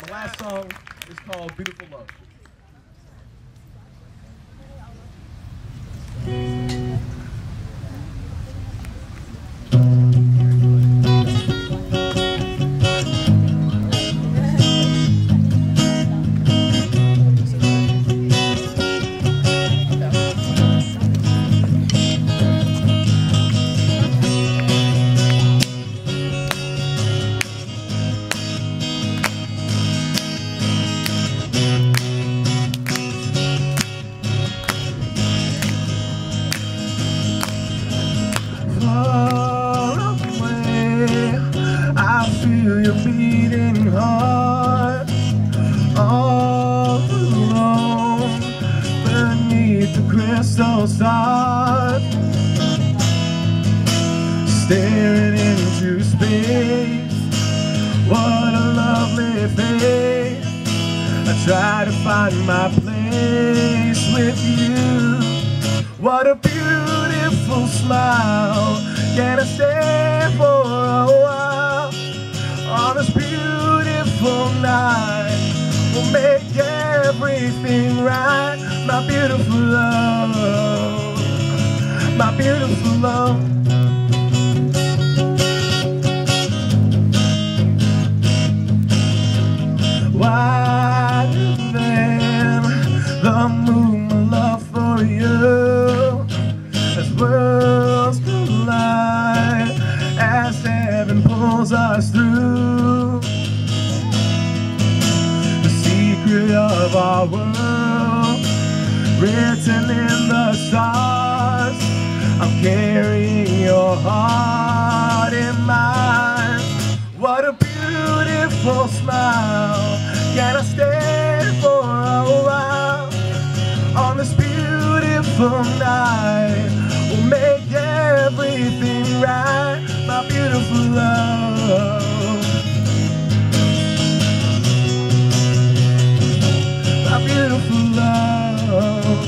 The last song is called Beautiful Love. Feel your beating heart all alone beneath the crystal stars, staring into space. What a lovely face. I try to find my place with you. What a beautiful smile. Can I stay for a while? On this beautiful night, we'll make everything right. My beautiful love, my beautiful love. Wider than the moon, my love for you, as worlds collide, as heaven pulls us through. The secret of our world, written in the stars. I'm carrying your heart in mine. What a beautiful smile. Can I stay for a while? On this beautiful night, we'll make everything right. My beautiful love, my beautiful love.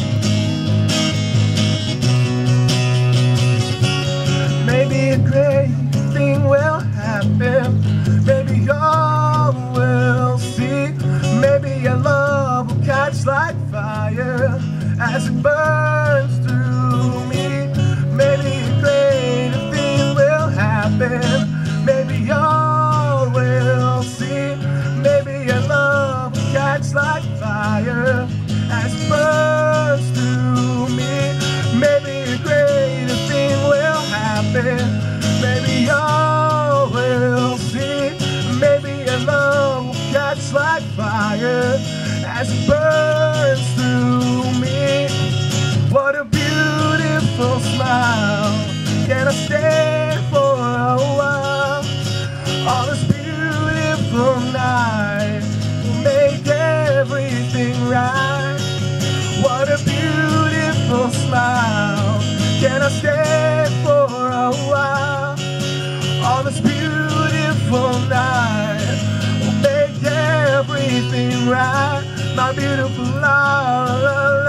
Maybe a great thing will happen. Maybe all will see. Maybe your love will catch like fire as it burns through me. Maybe a great thing will happen. Maybe all will see. Maybe your love will catch like fire as it burns through me. Maybe a great thing will happen. Maybe all will see. Maybe your love will catch like fire as it burns through me. What a beautiful smile. Can I stay for a while? On this beautiful night, we'll make everything right. What a beautiful smile. Can I stay for a while? On this beautiful night, we'll make everything right. My beautiful love.